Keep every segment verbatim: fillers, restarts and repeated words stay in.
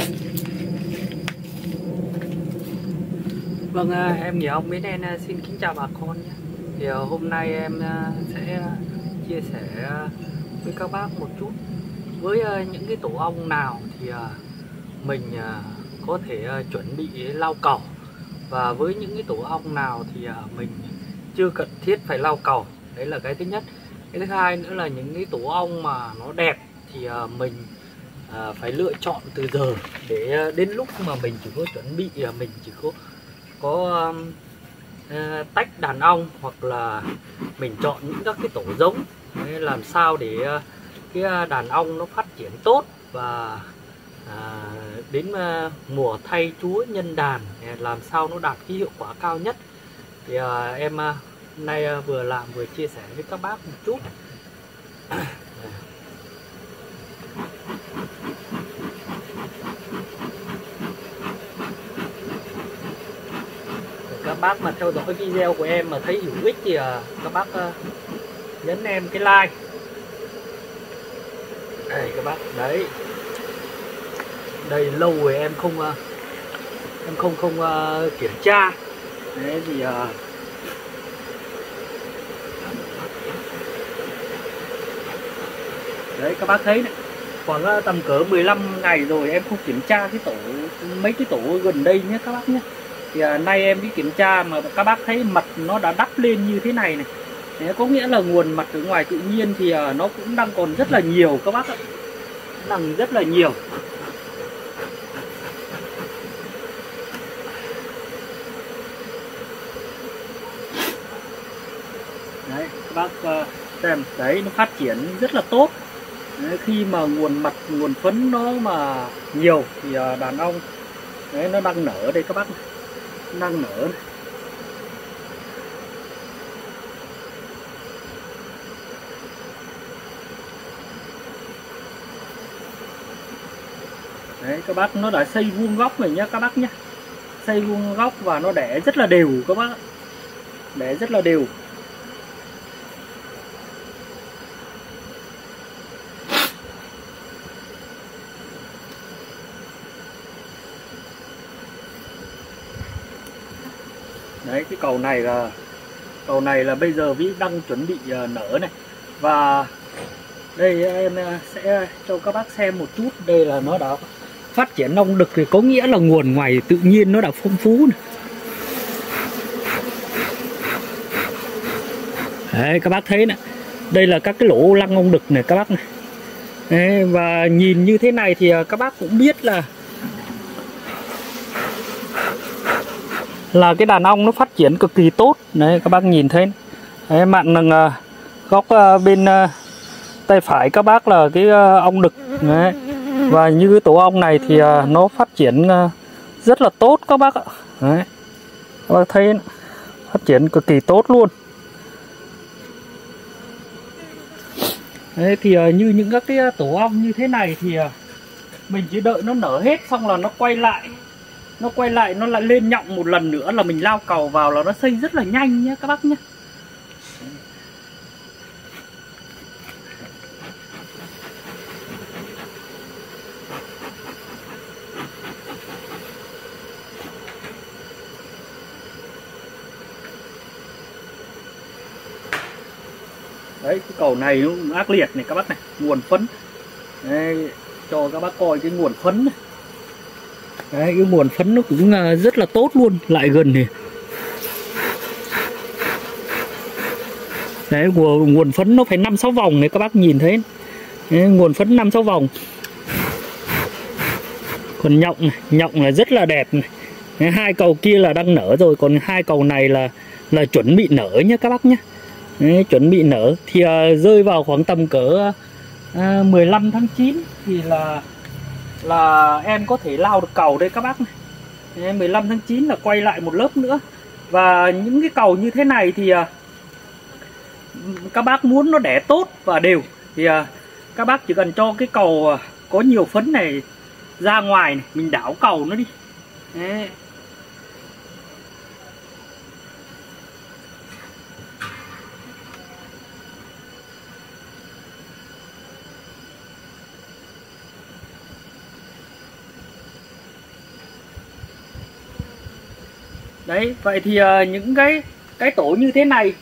Vâng, à, em Nghĩa Ông Mến En à, xin kính chào bà con nhé. Thì à, hôm nay em à, sẽ chia sẻ à, với các bác một chút với à, những cái tổ ong nào thì à, mình à, có thể à, chuẩn bị lau cầu, và với những cái tổ ong nào thì à, mình chưa cần thiết phải lau cầu. Đấy là cái thứ nhất. Cái thứ hai nữa là những cái tổ ong mà nó đẹp thì à, mình à, phải lựa chọn từ giờ, để à, đến lúc mà mình chỉ có chuẩn bị là mình chỉ có có um, uh, tách đàn ong, hoặc là mình chọn những các cái tổ giống. Đấy, làm sao để uh, cái đàn ong nó phát triển tốt, và à, đến uh, mùa thay chúa nhân đàn làm sao nó đạt cái hiệu quả cao nhất. Thì uh, em uh, hôm nay uh, vừa làm vừa chia sẻ với các bác một chút. Các bác mà theo dõi video của em mà thấy hữu ích thì uh, các bác uh, nhấn em cái like. Đây các bác, đấy, đây lâu rồi em không uh, em không không uh, kiểm tra. Đấy thì uh, đấy các bác thấy này, khoảng uh, tầm cỡ mười lăm ngày rồi em không kiểm tra cái tổ, mấy cái tổ gần đây nhé các bác nhé. Thì uh, nay em đi kiểm tra mà các bác thấy mật nó đã đắp lên như thế này này. Đấy, có nghĩa là nguồn mật ở ngoài tự nhiên thì uh, nó cũng đang còn rất là nhiều các bác ạ, đang rất là nhiều. Đấy các bác uh, xem, đấy nó phát triển rất là tốt. Đấy, khi mà nguồn mật, nguồn phấn nó mà nhiều thì uh, đàn ong đấy nó đang nở đây các bác này. Đang nở này. Đấy các bác, nó đã xây vuông góc rồi nhá các bác nhé. Xây vuông góc và nó đẻ rất là đều các bác. Đẻ rất là đều. Đấy cái cầu này là cầu này là bây giờ Vĩ đang chuẩn bị uh, nở này. Và đây em sẽ cho các bác xem một chút. Đây là nó đã phát triển ong đực, thì có nghĩa là nguồn ngoài tự nhiên nó đã phong phú này. Đấy các bác thấy này, đây là các cái lỗ lăng ong đực này các bác này. Đấy, và nhìn như thế này thì các bác cũng biết là là cái đàn ong nó phát triển cực kỳ tốt. Đấy các bác nhìn thấy. Đấy, mạn là uh, góc uh, bên uh, tay phải các bác là cái uh, ong đực. Đấy. Và như cái tổ ong này thì uh, nó phát triển uh, rất là tốt các bác ạ. Đấy. Các bác thấy phát triển cực kỳ tốt luôn. Đấy, thì uh, như những các cái tổ ong như thế này thì uh, mình chỉ đợi nó nở hết xong là nó quay lại. Nó quay lại, nó lại lên nhọng một lần nữa là mình lao cầu vào là nó xây rất là nhanh nhé các bác nhé. Đấy cái cầu này nó cũng ác liệt này các bác này, nguồn phấn. Đấy, cho các bác coi cái nguồn phấn này. Đấy cái nguồn phấn nó cũng rất là tốt luôn, lại gần này. Đấy nguồn phấn nó phải năm sáu vòng này các bác nhìn thấy. Đấy, nguồn phấn năm sáu vòng. Còn nhộng này, nhộng là rất là đẹp này. Đấy, hai cầu kia là đang nở rồi, còn hai cầu này là là chuẩn bị nở nhé các bác nhé. Đấy, chuẩn bị nở thì uh, rơi vào khoảng tầm cỡ uh, mười lăm tháng chín thì là là em có thể lao được cầu đây các bác này. Đấy, mười lăm tháng chín là quay lại một lớp nữa. Và những cái cầu như thế này thì uh, các bác muốn nó đẻ tốt và đều thì uh, các bác chỉ cần cho cái cầu uh, có nhiều phấn này ra ngoài này, mình đảo cầu nó đi. Đấy. Đấy, vậy thì uh, những cái cái tổ như thế này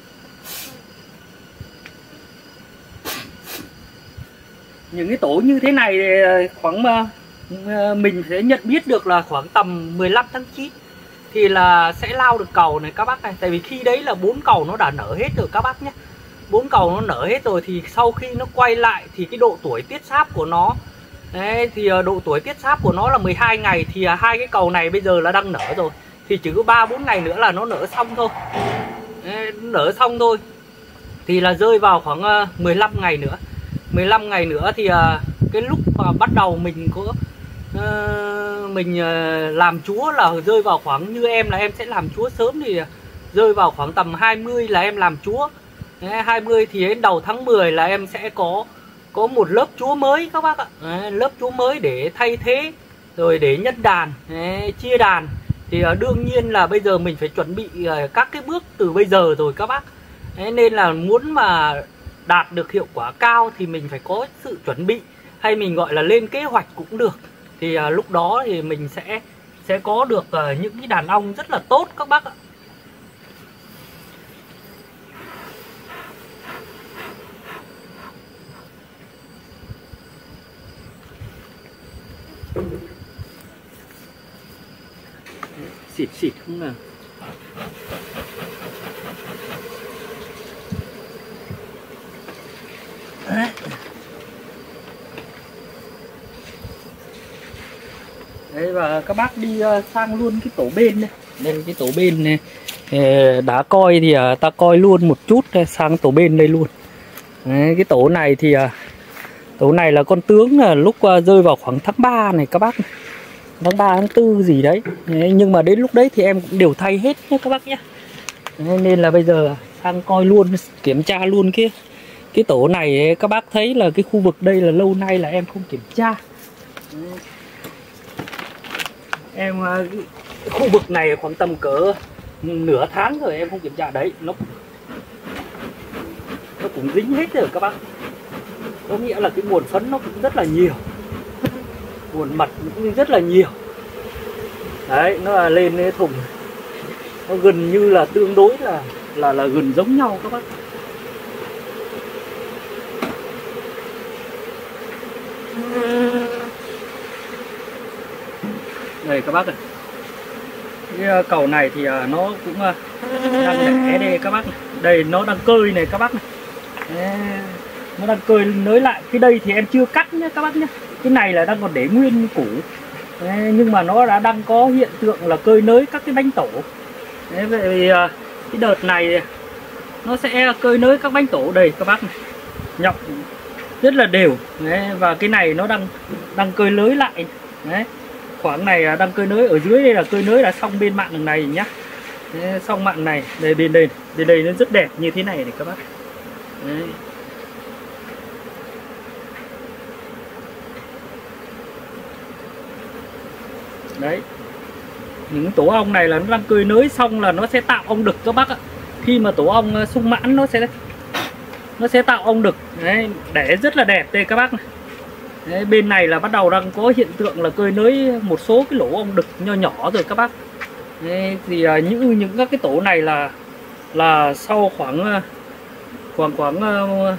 những cái tổ như thế này khoảng uh, mình sẽ nhận biết được là khoảng tầm mười lăm tháng chín thì là sẽ lao được cầu này các bác này. Tại vì khi đấy là bốn cầu nó đã nở hết rồi các bác nhé. Bốn cầu nó nở hết rồi thì sau khi nó quay lại thì cái độ tuổi tiết sáp của nó đấy, thì độ tuổi tiết sáp của nó là mười hai ngày. Thì hai cái cầu này bây giờ là đang nở rồi, thì chỉ có ba bốn ngày nữa là nó nở xong thôi. Đấy, nở xong thôi thì là rơi vào khoảng mười lăm ngày nữa. mười lăm ngày nữa thì cái lúc mà bắt đầu mình có uh, mình uh, làm chúa là rơi vào khoảng, như em là em sẽ làm chúa sớm thì rơi vào khoảng tầm hai mươi là em làm chúa. Đấy, hai mươi thì đến đầu tháng mười là em sẽ có có một lớp chúa mới các bác ạ. Đấy, lớp chúa mới để thay thế rồi để nhân đàn. Đấy, chia đàn thì uh, đương nhiên là bây giờ mình phải chuẩn bị uh, các cái bước từ bây giờ rồi các bác. Đấy, nên là muốn mà đạt được hiệu quả cao thì mình phải có sự chuẩn bị, hay mình gọi là lên kế hoạch cũng được. Thì uh, lúc đó thì mình sẽ sẽ có được uh, những cái đàn ong rất là tốt các bác ạ. Xịt xịt không nào. Đấy. Đấy, và các bác đi sang luôn cái tổ bên này. Đây cái tổ bên này đã coi thì ta coi luôn một chút sang tổ bên đây luôn. Đấy, cái tổ này thì tổ này là con tướng là lúc rơi vào khoảng tháng ba này các bác này. Tháng ba tháng tư gì đấy. Đấy, nhưng mà đến lúc đấy thì em cũng đều thay hết nhé các bác nhé. Đấy, nên là bây giờ sang coi luôn, kiểm tra luôn cái cái tổ này. Các bác thấy là cái khu vực đây là lâu nay là em không kiểm tra. Đấy. Em khu vực này khoảng tầm cỡ nửa tháng rồi em không kiểm tra. Đấy, nó nó cũng dính hết rồi các bác. Có nghĩa là cái nguồn phấn nó cũng rất là nhiều, nguồn mật cũng rất là nhiều. Đấy, nó là lên cái thùng, nó gần như là tương đối là là là gần giống nhau các bác. Đây các bác này, cái cầu này thì nó cũng đang đẻ đây các bác này. Đây nó đang cơi này các bác này. Đấy, nó đang cơi nới lại. Cái đây thì em chưa cắt nhé các bác nhé. Cái này là đang còn để nguyên củ. Đấy, nhưng mà nó đã đang có hiện tượng là cơi nới các cái bánh tổ. Đấy, vậy thì cái đợt này nó sẽ cơi nới các bánh tổ đây các bác này, nhọc rất là đều. Đấy, và cái này nó đang đang cơi nới lại. Đấy, khoảng này đang cơi nới, ở dưới đây là cơi nới là xong bên mạn đường này nhá. Đấy, xong mạn này, đây bên đây, bên đây nó rất đẹp như thế này này các bác. Đấy. Đấy, những tổ ong này là nó đang cơi nới xong là nó sẽ tạo ong đực các bác ạ. Khi mà tổ ong sung mãn nó sẽ nó sẽ tạo ong đực. Đấy, đẻ rất là đẹp đây các bác này. Đấy, bên này là bắt đầu đang có hiện tượng là cơi nới một số cái lỗ ong đực nho nhỏ rồi các bác. Đấy, thì uh, những những các cái tổ này là là sau khoảng uh, khoảng khoảng uh,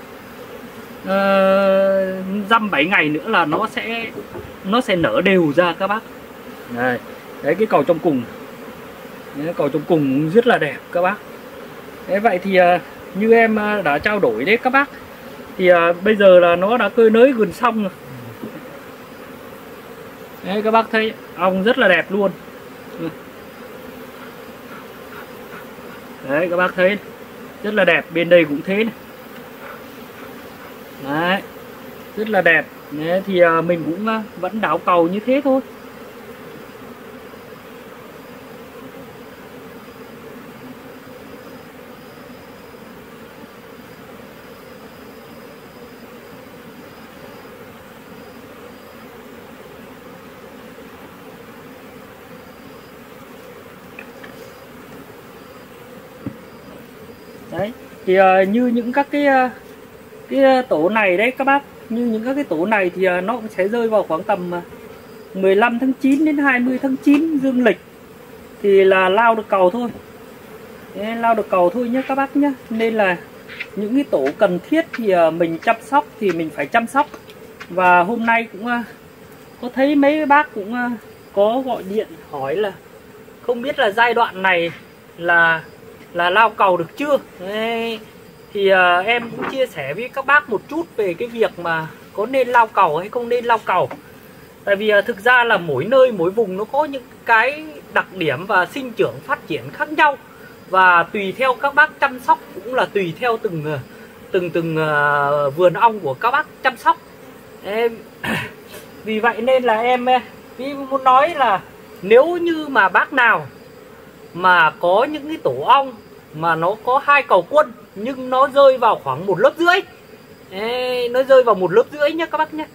uh, dăm bảy ngày nữa là nó sẽ nó sẽ nở đều ra các bác. Đây, đấy cái cầu trong cùng. Đấy, cầu trong cùng rất là đẹp các bác. Đấy, vậy thì uh, như em uh, đã trao đổi đấy các bác, thì uh, bây giờ là nó đã cơi nới gần xong rồi. Đấy, các bác thấy ong rất là đẹp luôn. Đấy, các bác thấy rất là đẹp. Bên đây cũng thế này. Đấy, rất là đẹp. Đấy, thì uh, mình cũng uh, vẫn đảo cầu như thế thôi. Đấy, thì uh, như những các cái uh, cái tổ này đấy các bác, như những các cái tổ này thì uh, nó cũng sẽ rơi vào khoảng tầm uh, mười lăm tháng chín đến hai mươi tháng chín dương lịch. thì là lao được cầu thôi. Đấy, lao được cầu thôi nhé các bác nhé. Nên là những cái tổ cần thiết thì mình chăm sóc thì mình phải chăm sóc. Và hôm nay cũng có thấy mấy bác cũng có gọi điện hỏi là không biết là giai đoạn này là là lao cầu được chưa. Đấy, thì uh, em cũng chia sẻ với các bác một chút về cái việc mà có nên lao cầu hay không nên lao cầu. Tại vì uh, thực ra là mỗi nơi mỗi vùng nó có những cái đặc điểm và sinh trưởng phát triển khác nhau. Và tùy theo các bác chăm sóc cũng là tùy theo từng uh, từng từng uh, vườn ong của các bác chăm sóc. Em vì vậy nên là em muốn nói là nếu như mà bác nào mà có những cái tổ ong mà nó có hai cầu quân nhưng nó rơi vào khoảng một lớp rưỡi, Ê, nó rơi vào một lớp rưỡi nhé các bác nhé,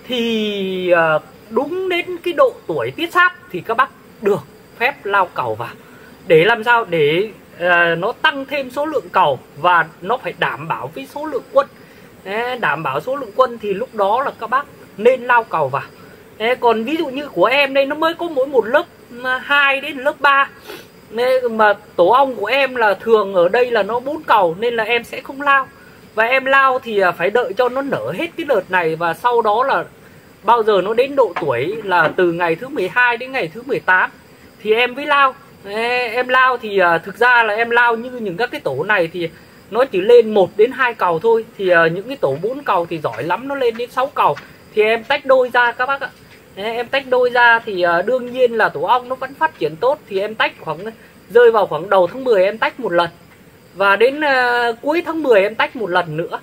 thì đúng đến cái độ tuổi tiết sáp thì các bác được phép lao cầu vào. Để làm sao để uh, nó tăng thêm số lượng cầu và nó phải đảm bảo cái số lượng quân. Ê, đảm bảo số lượng quân thì lúc đó là các bác nên lao cầu vào. Ê, còn ví dụ như của em đây nó mới có mỗi một lớp hai đến lớp ba, nên mà tổ ong của em là thường ở đây là nó bốn cầu nên là em sẽ không lao. Và em lao thì phải đợi cho nó nở hết cái đợt này, và sau đó là bao giờ nó đến độ tuổi là từ ngày thứ mười hai đến ngày thứ mười tám thì em mới lao. Em lao thì thực ra là em lao như những các cái tổ này thì nó chỉ lên một đến hai cầu thôi. Thì những cái tổ bốn cầu thì giỏi lắm nó lên đến sáu cầu thì em tách đôi ra các bác ạ. Em tách đôi ra thì đương nhiên là tổ ong nó vẫn phát triển tốt, thì em tách khoảng rơi vào khoảng đầu tháng mười em tách một lần, và đến uh, cuối tháng mười em tách một lần nữa,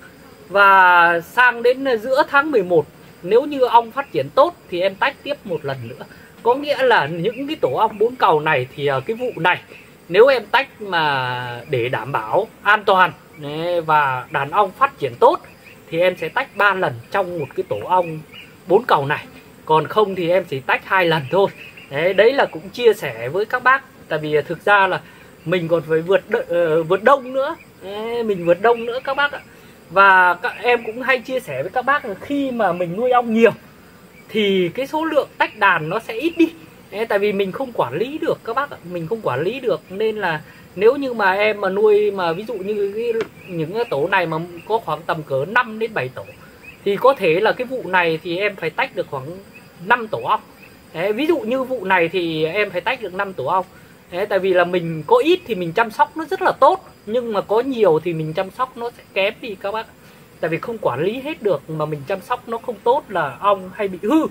và sang đến giữa tháng mười một nếu như ong phát triển tốt thì em tách tiếp một lần nữa. Có nghĩa là những cái tổ ong bốn cầu này thì uh, cái vụ này nếu em tách mà để đảm bảo an toàn và đàn ong phát triển tốt thì em sẽ tách ba lần trong một cái tổ ong bốn cầu này. Còn không thì em chỉ tách hai lần thôi. Đấy, đấy là cũng chia sẻ với các bác. Tại vì thực ra là mình còn phải vượt uh, vượt đông nữa. Đấy, mình vượt đông nữa các bác ạ. Và các em cũng hay chia sẻ với các bác là khi mà mình nuôi ong nhiều thì cái số lượng tách đàn nó sẽ ít đi. Đấy, tại vì mình không quản lý được các bác ạ. Mình không quản lý được nên là nếu như mà em mà nuôi mà ví dụ như cái, những cái tổ này mà có khoảng tầm cỡ năm đến bảy tổ thì có thể là cái vụ này thì em phải tách được khoảng năm tổ ong. Đấy, ví dụ như vụ này thì em phải tách được năm tổ ong. Đấy, tại vì là mình có ít thì mình chăm sóc nó rất là tốt, nhưng mà có nhiều thì mình chăm sóc nó sẽ kém đi các bác. Tại vì không quản lý hết được mà mình chăm sóc nó không tốt là ong hay bị hư.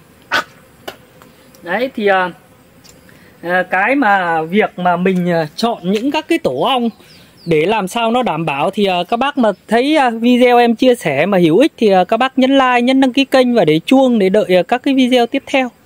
Đấy thì à, cái mà việc mà mình chọn những các cái tổ ong để làm sao nó đảm bảo thì các bác mà thấy video em chia sẻ mà hữu ích thì các bác nhấn like, nhấn đăng ký kênh và để chuông để đợi các cái video tiếp theo.